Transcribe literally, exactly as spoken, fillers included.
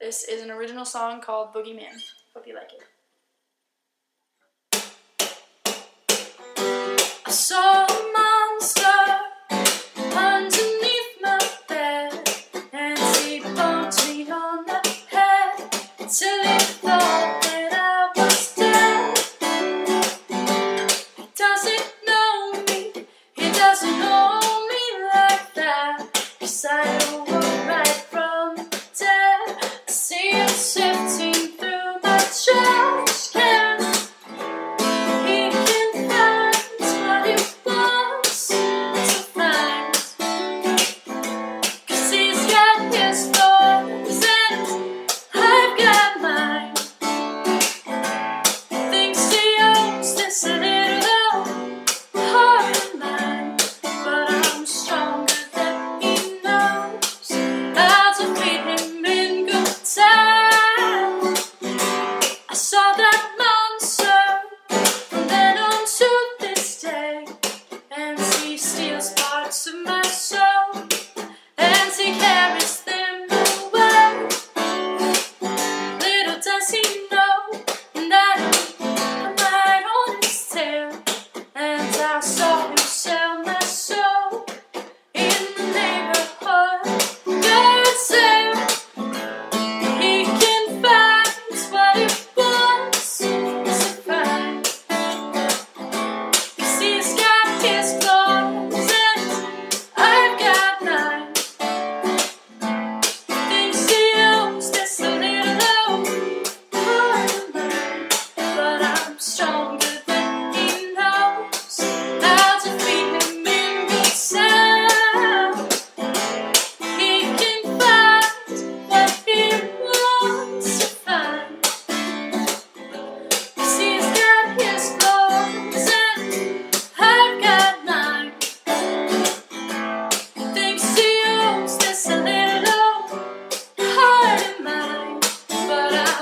This is an original song called Boogeyman. Hope you like it. I saw a monster underneath my bed, and he bumped me on the head till he thought that I was dead. He doesn't know me, he doesn't know me like that. Yes, I awoke right from the dead. I see him sifting through my trash can. He can find what he wants to find, 'cause he's got his thoughts and I've got mine. Thinks he owns this little heart of mine, but I'm stronger than he knows. I'll defeat him in good time. I saw that monster from then on to this day, and he steals parts of my soul, and he carries them away. Little does he know that I'm right on his tail, and I saw him sell my soul in the neighborhood yard sale. He can find what he wants to find, 'cause he's got his claws and I've got mine. Thinks he owns this little part of mine, but I'm stronger than he knows. I'll defeat him in good time. He can find what he wants to find, 'cause he's got his claws and I've got mine. Thinks he owns this little heart of mine, but I'm